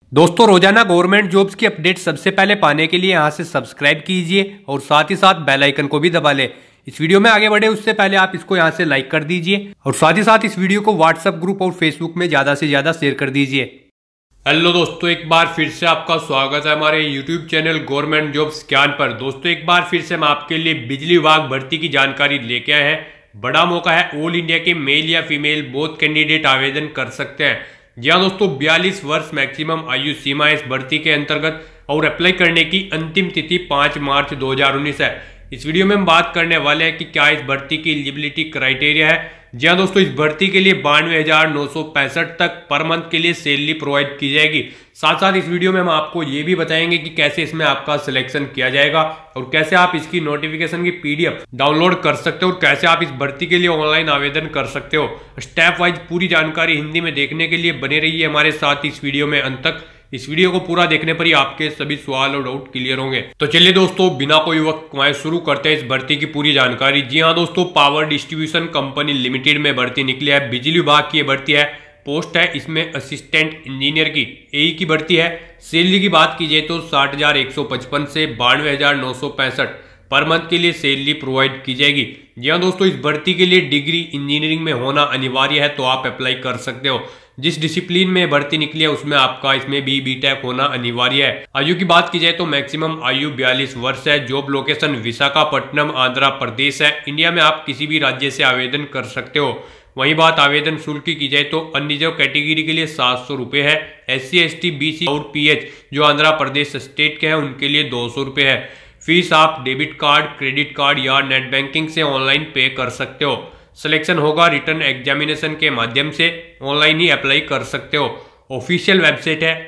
दोस्तों रोजाना government jobs की अपडेट सबसे पहले पाने के लिए यहां से सब्सक्राइब कीजिए और साथ ही साथ बेल आइकन को भी दबा लें। इस वीडियो में आगे बढ़े उससे पहले आप इसको यहां से लाइक कर दीजिए और साथ ही साथ इस वीडियो को व्हाट्सएप ग्रुप और फेसबुक में ज्यादा से ज्यादा शेयर कर दीजिए। हेलो दोस्तों, एक बार फिर से आपका स्वागत है हमारे यूट्यूब चैनल गवर्नमेंट जॉब्स ज्ञान पर। दोस्तों एक बार फिर से हम आपके लिए बिजली विभाग भर्ती की जानकारी लेके आए हैं। बड़ा मौका है, ऑल इंडिया के मेल या फीमेल बोथ कैंडिडेट आवेदन कर सकते हैं। जी हाँ दोस्तों, 42 वर्ष मैक्सिमम आयु सीमा इस भर्ती के अंतर्गत और अप्लाई करने की अंतिम तिथि 5 मार्च 2019 है। इस वीडियो में हम बात करने वाले हैं कि क्या इस भर्ती की एलिजिबिलिटी क्राइटेरिया है। जी हाँ दोस्तों, इस भर्ती के लिए 92,965 तक पर मंथ के लिए सैलरी प्रोवाइड की जाएगी। साथ साथ इस वीडियो में हम आपको ये भी बताएंगे कि कैसे इसमें आपका सिलेक्शन किया जाएगा और कैसे आप इसकी नोटिफिकेशन की पीडीएफ डाउनलोड कर सकते हो और कैसे आप इस भर्ती के लिए ऑनलाइन आवेदन कर सकते हो। स्टेप वाइज पूरी जानकारी हिंदी में देखने के लिए बने रहिए हमारे साथ इस वीडियो में अंत तक। इस वीडियो को पूरा देखने पर ही आपके सभी सवाल और डाउट क्लियर होंगे। तो चलिए दोस्तों, बिना कोई वक्त गंवाए शुरू करते हैं इस भर्ती की पूरी जानकारी। जी हाँ दोस्तों, पावर डिस्ट्रीब्यूशन कंपनी लिमिटेड में भर्ती निकली है। बिजली विभाग की भर्ती है। पोस्ट है इसमें असिस्टेंट इंजीनियर की, एई की भर्ती है। सैलरी की बात की जाए तो 60,155 से 92,965 पर मंथ के लिए सैलरी प्रोवाइड की जाएगी। जी हाँ दोस्तों, इस भर्ती के लिए डिग्री इंजीनियरिंग में होना अनिवार्य है, तो आप अप्लाई कर सकते हो। जिस डिसिप्लिन में भर्ती निकली है उसमें आपका इसमें भी बीटेक होना अनिवार्य है। आयु की बात की जाए तो मैक्सिमम आयु 42 वर्ष है। जॉब लोकेशन विशाखापट्टनम आंध्र प्रदेश है। इंडिया में आप किसी भी राज्य से आवेदन कर सकते हो। वही बात आवेदन शुल्क की जाए तो अनरिजर्व कैटेगरी के लिए 700 रुपये है। SC ST BC और PH जो आंध्र प्रदेश स्टेट के हैं उनके लिए 200 रुपये है। फीस आप डेबिट कार्ड, क्रेडिट कार्ड या नेट बैंकिंग से ऑनलाइन पे कर सकते हो। सिलेक्शन होगा रिटर्न एग्जामिनेशन के माध्यम से, ऑनलाइन ही अप्लाई कर सकते हो। ऑफिशियल वेबसाइट है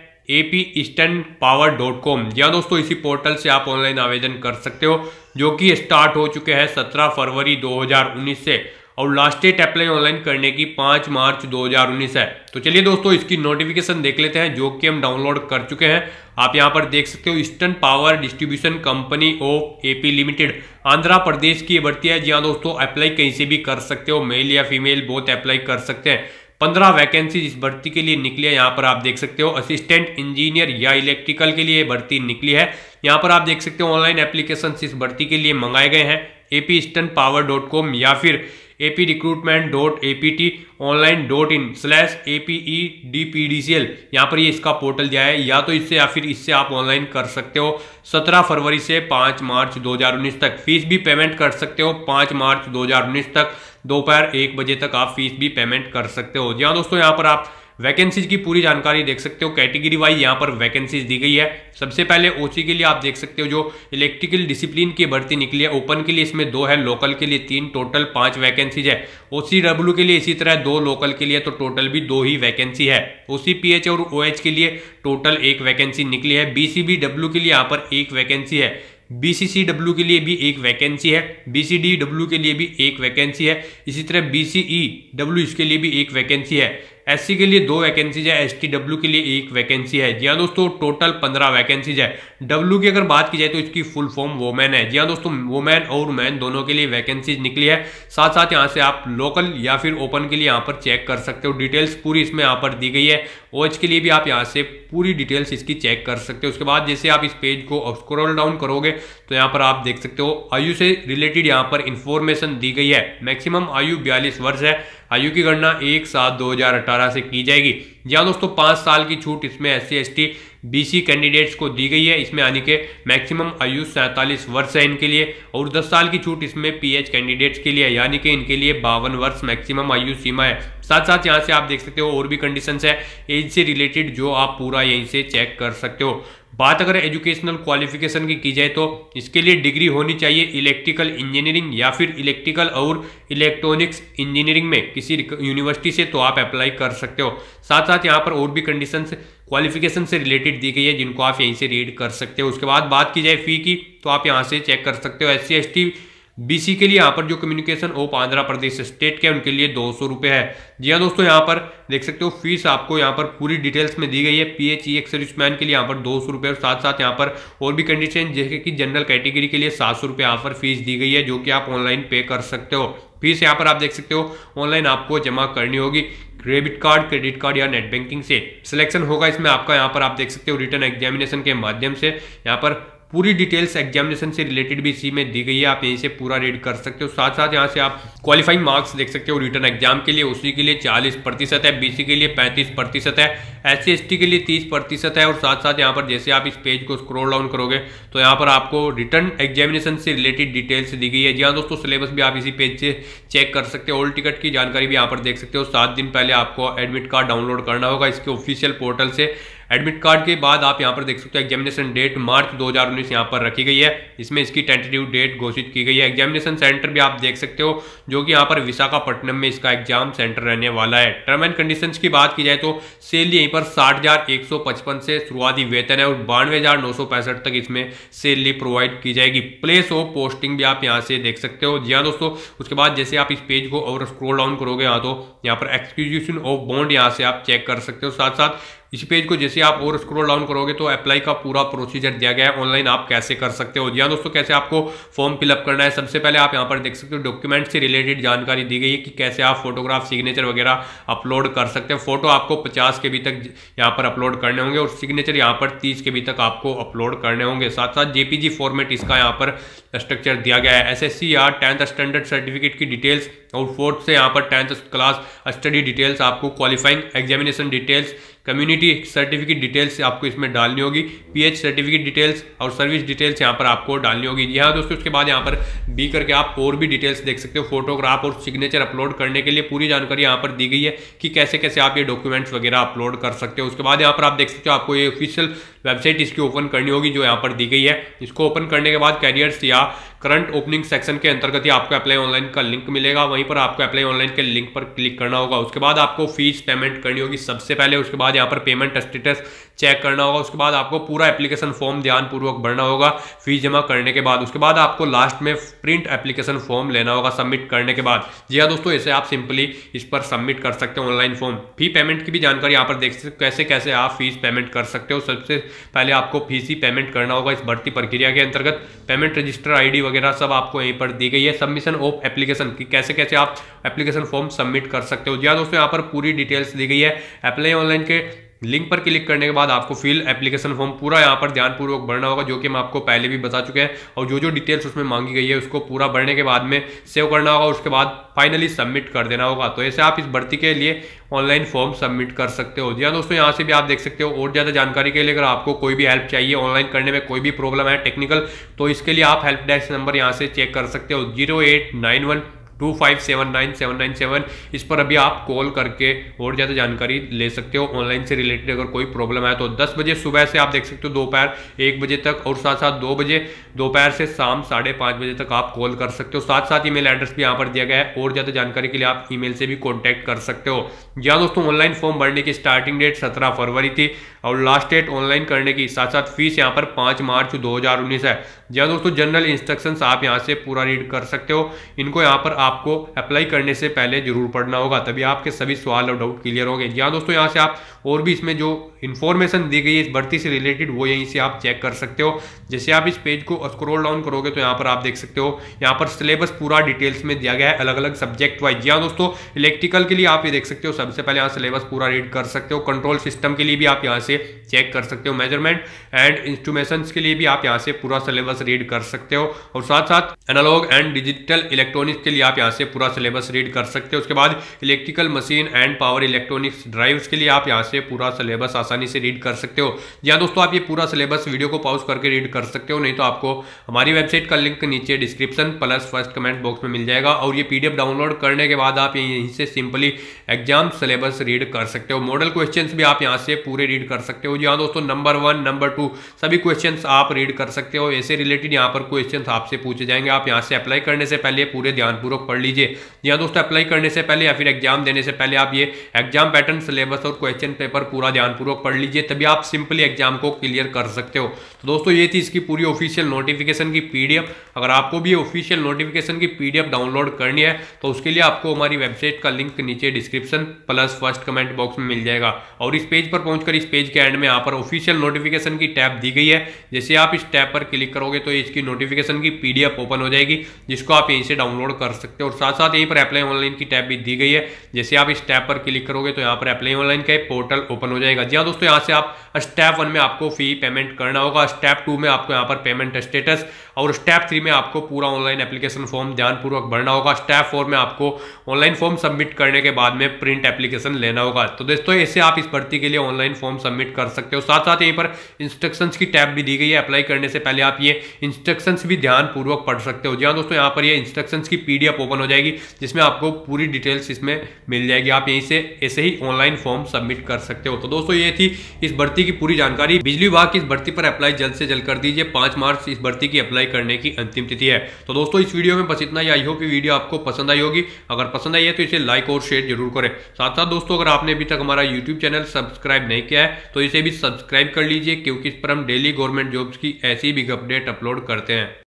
apeasternpower.com। या दोस्तों, इसी पोर्टल से आप ऑनलाइन आवेदन कर सकते हो, जो कि स्टार्ट हो चुके हैं 17 फरवरी 2019 से और लास्ट डेट अप्लाई ऑनलाइन करने की 5 मार्च 2019 है। तो चलिए दोस्तों, इसकी नोटिफिकेशन देख लेते हैं जो कि हम डाउनलोड कर चुके हैं। आप यहां पर देख सकते हो, eastern power distribution company of AP limited Andhra Pradesh की भर्ती है। जी हाँ दोस्तों, अप्लाई कहीं से भी कर सकते हो, मेल या फीमेल बोथ अप्लाई कर सकते हैं। 15 वैकेंसी इस भर्ती के लिए निकली है। यहाँ पर आप देख सकते हो असिस्टेंट इंजीनियर या इलेक्ट्रिकल के लिए भर्ती निकली है। यहाँ पर आप देख सकते हो ऑनलाइन एप्लीकेशन इस भर्ती के लिए मंगाए गए हैं apeasternpower.com या फिर aprecruitment.apt.online.in/APEDPDCL। यहाँ पर ये इसका पोर्टल दिया है, या तो इससे या फिर इससे आप ऑनलाइन कर सकते हो 17 फरवरी से 5 मार्च 2019 तक। फीस भी पेमेंट कर सकते हो 5 मार्च 2019 तक दोपहर 1 बजे तक आप फीस भी पेमेंट कर सकते हो। जी हाँ दोस्तों, यहाँ पर आप वैकेंसीज की पूरी जानकारी देख सकते हो। कैटेगरी वाइज यहाँ पर वैकेंसीज दी गई है। सबसे पहले OC के लिए आप देख सकते हो जो इलेक्ट्रिकल डिसिप्लिन की भर्ती निकली है। ओपन के लिए इसमें 2 है, लोकल के लिए 3, टोटल 5 वैकेंसीज है। OCW के लिए इसी तरह 2, लोकल के लिए तो टोटल भी 2 ही वैकेंसी है। OCPH और OH के लिए टोटल 1 वैकेंसी निकली है। BCBW के लिए यहाँ पर 1 वैकेंसी है। BCCW के लिए भी 1 वैकेंसी है। BCDW के लिए भी 1 वैकेंसी है। इसी तरह BCEW इसके लिए भी 1 वैकेंसी है। SC के लिए 2 वैकेंसीज है। STW के लिए 1 वैकेंसी है। जी हाँ दोस्तों, टोटल 15 वैकेंसीज है। W की अगर बात की जाए तो इसकी फुल फॉर्म वोमेन है। जी हाँ दोस्तों, वोमेन और मैन दोनों के लिए वैकेंसीज निकली है। साथ साथ यहाँ से आप लोकल या फिर ओपन के लिए यहाँ पर चेक कर सकते हो। डिटेल्स पूरी इसमें यहाँ पर दी गई है। OH के लिए भी आप यहाँ से पूरी डिटेल्स इसकी चेक कर सकते हो। उसके बाद जैसे आप इस पेज को स्क्रॉल डाउन करोगे तो यहाँ पर आप देख सकते हो आयु से रिलेटेड यहाँ पर इंफॉर्मेशन दी गई है। मैक्सिमम आयु 42 वर्ष है। आयु की गणना 1/7/2018 से की जाएगी। या दोस्तों, 5 साल की छूट इसमें SC ST BC कैंडिडेट्स को दी गई है। इसमें यानी कि मैक्सिमम आयु 47 वर्ष है इनके लिए, और 10 साल की छूट इसमें PH कैंडिडेट्स के लिए, यानी कि इनके लिए 52 वर्ष मैक्सिमम आयु सीमा है। साथ साथ यहाँ से आप देख सकते हो और भी कंडीशंस है एज से रिलेटेड, जो आप पूरा यहीं से चेक कर सकते हो। बात अगर एजुकेशनल क्वालिफिकेशन की जाए तो इसके लिए डिग्री होनी चाहिए इलेक्ट्रिकल इंजीनियरिंग या फिर इलेक्ट्रिकल और इलेक्ट्रॉनिक्स इंजीनियरिंग में किसी यूनिवर्सिटी से, तो आप अप्लाई कर सकते हो। साथ साथ यहाँ पर और भी कंडीशंस क्वालिफिकेशन से रिलेटेड दी गई है जिनको आप यहीं से रीड कर सकते हो। उसके बाद बात की जाए फी की तो आप यहाँ से चेक कर सकते हो। SC ST BC के लिए यहाँ पर जो communication of Andhra Pradesh state के उनके लिए 200 रुपये है। जी हाँ दोस्तों, यहाँ पर देख सकते हो फीस आपको यहाँ पर पूरी डिटेल्स में दी गई है। PHEX सर्विसमैन के लिए यहाँ पर 200 रुपये और साथ साथ यहाँ पर और भी कंडीशन जैसे कि जनरल कैटेगरी के लिए 700 रुपये यहाँ पर फीस दी गई है, जो कि आप ऑनलाइन पे कर सकते हो। फीस यहाँ पर आप देख सकते हो ऑनलाइन आपको जमा करनी होगी। डेबिट कार्ड, क्रेडिट कार्ड या नेट बैंकिंग से सिलेक्शन होगा इसमें आपका। यहाँ पर आप देख सकते हो रिटर्न एग्जामिनेशन के माध्यम से यहाँ पर पूरी डिटेल्स एग्जामिनेशन से रिलेटेड भी इसी में दी गई है, आप यहीं से पूरा रीड कर सकते हो। साथ साथ यहाँ से आप क्वालिफाइंग मार्क्स देख सकते हो रिटर्न एग्जाम के लिए, उसी के लिए 40% है, बीसी के लिए 35% है, SC/ST के लिए 30% है। और साथ साथ यहाँ पर जैसे आप इस पेज को स्क्रॉल डाउन करोगे तो यहाँ पर आपको रिटर्न एग्जामिनेशन से रिलेटेड डिटेल्स दी गई है। जी हाँ दोस्तों, सिलेबस भी आप इसी पेज से चेक कर सकते हो। ऑल टिकट की जानकारी भी यहाँ पर देख सकते हो। 7 दिन पहले आपको एडमिट कार्ड डाउनलोड करना होगा इसके ऑफिशियल पोर्टल से। एडमिट कार्ड के बाद आप यहाँ पर देख सकते हो एग्जामिनेशन डेट मार्च 2019 यहाँ पर रखी गई है, इसमें इसकी टेंटेटिव डेट घोषित की गई है। एग्जामिनेशन सेंटर भी आप देख सकते हो जो कि यहाँ पर विशाखापट्टनम में इसका एग्जाम सेंटर रहने वाला है। टर्म एंड कंडीशंस की बात की जाए तो सैलरी यहीं पर 60,155 से शुरुआती वेतन है और 92,965 तक इसमें सैलरी प्रोवाइड की जाएगी। प्लेस ऑफ पोस्टिंग भी आप यहाँ से देख सकते हो। जी हाँ दोस्तों, उसके बाद जैसे आप इस पेज को और स्क्रॉल डाउन करोगे यहाँ तो यहाँ पर एक्सक्यूजेशन ऑफ बॉन्ड यहाँ से आप चेक कर सकते हो। साथ साथ इस पेज को जैसे आप और स्क्रॉल डाउन करोगे तो अप्लाई का पूरा प्रोसीजर दिया गया है, ऑनलाइन आप कैसे कर सकते हो। जी हाँ दोस्तों, कैसे आपको फॉर्म फिलअप करना है। सबसे पहले आप यहाँ पर देख सकते हो डॉक्यूमेंट से रिलेटेड जानकारी दी गई है कि कैसे आप फोटोग्राफ, सिग्नेचर वगैरह अपलोड कर सकते हो। फोटो आपको 50 के बी तक यहाँ पर अपलोड करने होंगे और सिग्नेचर यहाँ पर 30 के बी तक आपको अपलोड करने होंगे। साथ साथ JPG फॉर्मेट इसका यहाँ पर स्ट्रक्चर दिया गया है। SSC या 10th स्टैंडर्ड सर्टिफिकेट की डिटेल्स और 4th से यहाँ पर 10th क्लास स्टडी डिटेल्स, आपको qualifying examination details, community certificate details आपको इसमें डालनी होगी, PH सर्टिफिकेट डिटेल्स और सर्विस डिटेल्स यहाँ पर आपको डालनी होगी। यहाँ दोस्तों उसके बाद यहाँ पर B करके आप और भी डिटेल्स देख सकते हो। फोटोग्राफ और सिग्नेचर अपलोड करने के लिए पूरी जानकारी यहाँ पर दी गई है कि कैसे कैसे आप ये डॉक्यूमेंट्स वगैरह अपलोड कर सकते हो। उसके बाद यहाँ पर आप देख सकते हो आपको ये ऑफिशियल वेबसाइट इसकी ओपन करनी होगी जो यहाँ पर दी गई है। इसको ओपन करने के बाद कैरियर्स या करंट ओपनिंग सेक्शन के अंतर्गत ही आपको अप्लाई ऑनलाइन का लिंक मिलेगा, वहीं पर आपको अप्लाई ऑनलाइन के लिंक पर क्लिक करना होगा। उसके बाद आपको फीस पेमेंट करनी होगी सबसे पहले। उसके बाद यहाँ पर पेमेंट स्टेटस चेक करना होगा। उसके बाद आपको पूरा एप्लीकेशन फॉर्म ध्यानपूर्वक भरना होगा फीस जमा करने के बाद। उसके बाद आपको लास्ट में प्रिंट एप्लीकेशन फॉर्म लेना होगा सबमिट करने के बाद। जी हाँ दोस्तों, ऐसे आप सिंपली इस पर सबमिट कर सकते हो ऑनलाइन फॉर्म। फी पेमेंट की भी जानकारी यहाँ पर देख सकते हो कैसे कैसे आप फीस पेमेंट कर सकते हो। सबसे पहले आपको फीस ही पेमेंट करना होगा इस भर्ती प्रक्रिया के अंतर्गत। पेमेंट रजिस्टर ID वगैरह सब आपको यहीं पर दी गई है। सबमिशन ऑफ एप्लीकेशन की कैसे कैसे आप एप्लीकेशन फॉर्म सबमिट कर सकते हो। जी हाँ दोस्तों, यहाँ पर पूरी डिटेल्स दी गई है। अप्लाई ऑनलाइन के लिंक पर क्लिक करने के बाद आपको फिल एप्लीकेशन फॉर्म पूरा यहाँ पर ध्यानपूर्वक भरना होगा, जो कि हम आपको पहले भी बता चुके हैं। और जो जो डिटेल्स उसमें मांगी गई है उसको पूरा भरने के बाद में सेव करना होगा। उसके बाद फाइनली सबमिट कर देना होगा। तो ऐसे आप इस भर्ती के लिए ऑनलाइन फॉर्म सबमिट कर सकते हो। जी हाँ दोस्तों, यहाँ से भी आप देख सकते हो। और ज़्यादा जानकारी के लिए अगर आपको कोई भी हेल्प चाहिए, ऑनलाइन करने में कोई भी प्रॉब्लम है टेक्निकल, तो इसके लिए आप हेल्प डेस्क नंबर यहाँ से चेक कर सकते हो 089125799797। इस पर अभी आप कॉल करके और ज़्यादा जानकारी ले सकते हो ऑनलाइन से रिलेटेड। अगर कोई प्रॉब्लम है तो 10 बजे सुबह से आप देख सकते हो दोपहर 1 बजे तक, और साथ साथ 2 बजे दोपहर से शाम 5:30 बजे तक आप कॉल कर सकते हो। साथ साथ ईमेल एड्रेस भी यहाँ पर दिया गया है और ज़्यादा जानकारी के लिए आप ईमेल से भी कॉन्टैक्ट कर सकते हो। जहाँ दोस्तों ऑनलाइन फॉर्म भरने की स्टार्टिंग डेट 17 फरवरी थी और लास्ट डेट ऑनलाइन करने की साथ साथ फीस यहाँ पर 5 मार्च 2019 है। जहाँ दोस्तों जनरल इंस्ट्रक्शंस आप यहाँ से पूरा रीड कर सकते हो। इनको यहाँ पर आपको अप्लाई करने से पहले जरूर पढ़ना होगा, तभी आपके सभी सवाल और डाउट क्लियर होंगे। यहाँ दोस्तों यहाँ से आप और भी इसमें जो इन्फॉर्मेशन दी गई है इस भर्ती से रिलेटेड वो यहीं से आप चेक कर सकते हो। जैसे आप इस पेज को स्क्रॉल डाउन करोगे तो यहाँ पर आप देख सकते हो यहाँ पर सिलेबस पूरा डिटेल्स में दिया गया है अलग अलग सब्जेक्ट वाइज। यहाँ दोस्तों इलेक्ट्रिकल के लिए आप ये देख सकते हो, सबसे पहले यहाँ सिलेबस पूरा रीड कर सकते हो। कंट्रोल सिस्टम के लिए भी आप यहाँ से चेक कर सकते हो। मेजरमेंट एंड इंस्ट्रूमेंट्स के लिए भी आप यहाँ से पूरा सिलेबस रीड कर सकते हो। और साथ साथ एनालॉग एंड डिजिटल इलेक्ट्रॉनिक्स के लिए आप यहाँ से पूरा सिलेबस रीड कर सकते हो। उसके बाद electrical machine and power electronics drives के लिए आप यहाँ से पूरा सिलेबस आसानी से रीड कर सकते हो। यहाँ दोस्तों आप ये पूरा सिलेबस वीडियो को पॉज करके रीड कर सकते हो, नहीं तो आपको हमारी वेबसाइट का लिंक नीचे description plus first comment box में मिल जाएगा। और ये PDF डाउनलोड करने के बाद आप यहीं से सिंपली एग्जाम सिलेबस रीड कर सकते हो। मॉडल क्वेश्चंस भी आप यहाँ से पूरे रीड कर सकते हो। यहाँ दोस्तों नंबर 1 नंबर 2 सभी क्वेश्चंस आप रीड कर सकते हो। ऐसे रिलेटेड यहाँ पर क्वेश्चंस आपसे पूछे जाएंगे। आप यहाँ से अप्लाई करने से पहले पूरे ध्यानपूर्वक पढ़ लीजिए। यहाँ दोस्तों अप्लाई करने से पहले या फिर एग्जाम देने से पहले आप ये एग्जाम पैटर्न, सिलेबस और क्वेश्चन पेपर पूरा ध्यानपूर्वक पढ़ लीजिए, तभी आप सिंपली एग्जाम को क्लियर कर सकते हो। तो दोस्तों ये थी इसकी पूरी ऑफिशियल नोटिफिकेशन की PDF। अगर आपको भी ऑफिशियल नोटिफिकेशन की PDF डाउनलोड करनी है तो उसके लिए आपको हमारी वेबसाइट का लिंक नीचे description plus first comment box में मिल जाएगा। और इस पेज पर पहुंचकर इस पेज के एंड में यहाँ पर ऑफिशियल नोटिफिकेशन की टैब दी गई है। जैसे आप इस टैब पर क्लिक करोगे तो इसकी नोटिफिकेशन की PDF ओपन हो जाएगी, जिसको आप यहीं से डाउनलोड कर सकते सकते हो। और साथ साथ यहीं पर अप्लाई ऑनलाइन की टैब भी दी गई है। जैसे आप इस टैब पर क्लिक करोगे तो यहाँ पर अप्लाई ऑनलाइन का पोर्टल ओपन हो जाएगा। जी हाँ दोस्तों, यहाँ से आप स्टेप 1 में आपको फी पेमेंट करना होगा, स्टेप 2 में आपको यहाँ पर पेमेंट स्टेटस, और स्टेप 3 में आपको पूरा ऑनलाइन एप्लीकेशन फॉर्म ध्यानपूर्वक भरना होगा। स्टेप 4 में आपको ऑनलाइन फॉर्म सबमिट करने के बाद में प्रिंट एप्लीकेशन लेना होगा। तो दोस्तों ऐसे आप इस भर्ती के लिए ऑनलाइन फॉर्म सबमिट कर सकते हो। साथ साथ यहीं पर इंस्ट्रक्शंस की टैब भी दी गई है। अप्लाई करने से पहले आप ये इंस्ट्रक्शंस भी ध्यानपूर्वक पढ़ सकते हो। जी हाँ दोस्तों, यहाँ पर ये इंस्ट्रक्शंस की PDF ओपन हो जाएगी जिसमें आपको पूरी डिटेल्स इसमें मिल जाएगी। आप यहीं से ऐसे ही ऑनलाइन फॉर्म सबमिट कर सकते हो। तो दोस्तों ये थी इस भर्ती की पूरी जानकारी। बिजली विभाग की इस भर्ती पर अप्लाई जल्द से जल्द कर दीजिए। 5 मार्च इस भर्ती की अप्लाई करने की अंतिम तिथि है। तो दोस्तों इस वीडियो में बस इतना ही। आई होप कि वीडियो आपको पसंद आई होगी। अगर पसंद आई है तो इसे लाइक और शेयर जरूर करें। साथ साथ दोस्तों अगर आपने अभी तक हमारा YouTube चैनल सब्सक्राइब नहीं किया है तो इसे भी सब्सक्राइब कर लीजिए, क्योंकि इस पर हम डेली गवर्नमेंट जॉब्स की ऐसी बिग अपडेट अपलोड करते हैं।